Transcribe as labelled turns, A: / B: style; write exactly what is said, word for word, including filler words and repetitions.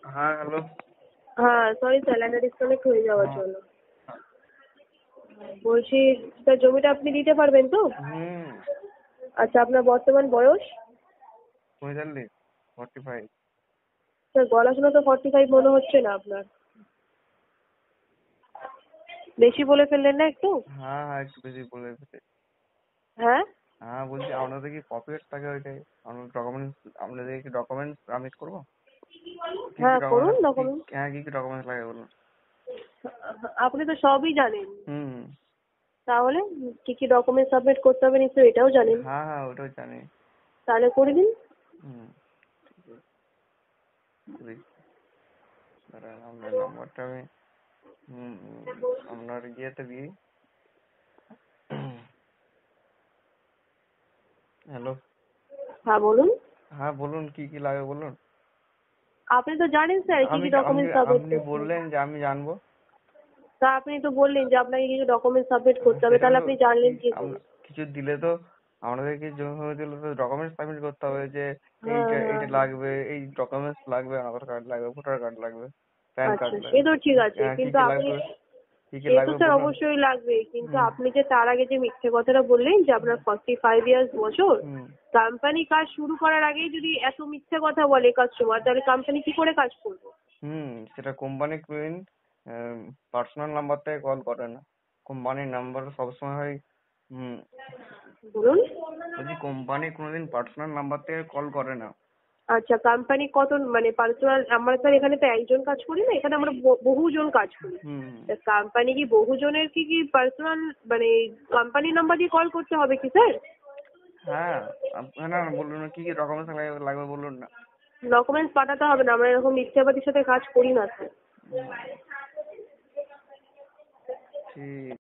A: হ্যাঁ হ্যালো।
B: হ্যাঁ sorry sir, লাইনটা ডিসকানেক্ট হয়ে যাওয়ার
A: হ্যাঁ।
B: জন্য। বলছি স্যার, জমিটা আপনি দিতে পারবেন তো?
A: হুম।
B: আচ্ছা, আপনার বর্তমান বয়স?
A: পঁয়তাল্লিশ, ফর্টি ফাইভ।
B: স্যার গলা শুনে তো ফর্টি ফাইভ মনে হচ্ছে না আপনার। বেশি বলে ফেললেন না একটু?
A: হ্যাঁ হ্যাঁ একটু বেশি বলে ফেলে।
B: হ্যাঁ
A: হ্যাঁ বলছি আপনাদের কি কপিরাইট থাকে ওইটাই? আপনার ডকুমেন্টস, আপনাদের কি ডকুমেন্টস সাবমিট করবো? কি কি
B: হ্যাঁ করুন
A: ডকুমেন্টস, কি
B: ডকুমেন্ট।
A: হ্যাঁ কি কি ডকুমেন্টস লাগে বলুন?
B: আপনি তো সবই জানেন,
A: হুম।
B: তাহলে কি কি ডকুমেন্ট সাবমিট করতে হবে নিশ্চয়ই এটাও জানেন।
A: হ্যাঁ হ্যাঁ ওটাও জানি।
B: তাহলে করে দিন।
A: হুম। ঠিক আছে, দাঁড়ান আপনার নাম্বারটা আমি হুম আপনার ইয়েতে দিই। হ্যালো।
B: হ্যাঁ বলুন।
A: হ্যাঁ বলুন কি কি লাগে বলুন।
B: আপনি তো জানেন স্যার কি
A: আমি
B: কি
A: আপনি
B: ডকুমেন্ট সাবমিট
A: আপনি
B: করতে হবে।
A: বললেন যে আমি জানবো।
B: তা আপনি তো বললেন যে আপনাকে কিছু ডকুমেন্ট সাবমিট করতে হবে,
A: সেটা
B: তাহলে
A: তো
B: আপনি
A: কি
B: জানলেন কি করে?
A: আমরা কিছু দিলে তো আমাদেরকে জমি ফমি দিলে তো ডকুমেন্টস সাবমিট করতে হবে যে
B: হ্যাঁ
A: এইটা
B: হ্যাঁ
A: এইটা
B: হ্যাঁ।
A: লাগবে, এই ডকুমেন্টস লাগবে, আধার কার্ড লাগবে, ভোটার কার্ড লাগবে, প্যান কার্ড
B: আচ্ছা সে
A: লাগবে।
B: তো ঠিক আছে,
A: হ্যাঁ কি
B: কিন্তু
A: কি
B: আপনি,
A: লাগবে, কি কি
B: সে তো
A: লাগবে
B: স্যার
A: বলুন।
B: অবশ্যই লাগবে, কিন্তু
A: হুম
B: আপনি যে তার আগে যে মিথ্যে কথাটা বললেন যে আপনার ফর্টি ফাইভ ইয়ার্স বছর,
A: হুম
B: কোম্পানি কাজ শুরু করার আগেই যদি এত মিথ্যে কথা বলে কাস্টমার, তাহলে কোম্পানি কি করে কাজ করবে?
A: হুম সেটা কোম্পানি কোনদিন পার্সোনাল নাম্বার থেকে কল করে না, কোম্পানির নাম্বার সবসময় হয়। হুম
B: বলুন।
A: বলছি কোম্পানি কোনোদিন পার্সোনাল নাম্বার থেকে কল করে না।
B: আচ্ছা, কোম্পানি কত মানে পার্সোনাল, আমরা স্যার এখানে তো একজন কাজ করি না, এখানে আমরা ব- বহুজন কাজ করি।
A: হুম
B: কোম্পানি কি বহুজনের কি কি পার্সোনাল মানে কোম্পানি নাম্বার দিয়ে কল করতে হবে কি স্যার?
A: হ্যাঁ আপ- না না বলুন না, কি কি ডকুমেন্টস লাগবে লাগবে বলুন না।
B: ডকুমেন্টস পাঠাতে হবে না, আমরা এরকম মিথ্যাবাদীর সাথে কাজ করি না স্যার।
A: হুম, ঠিক।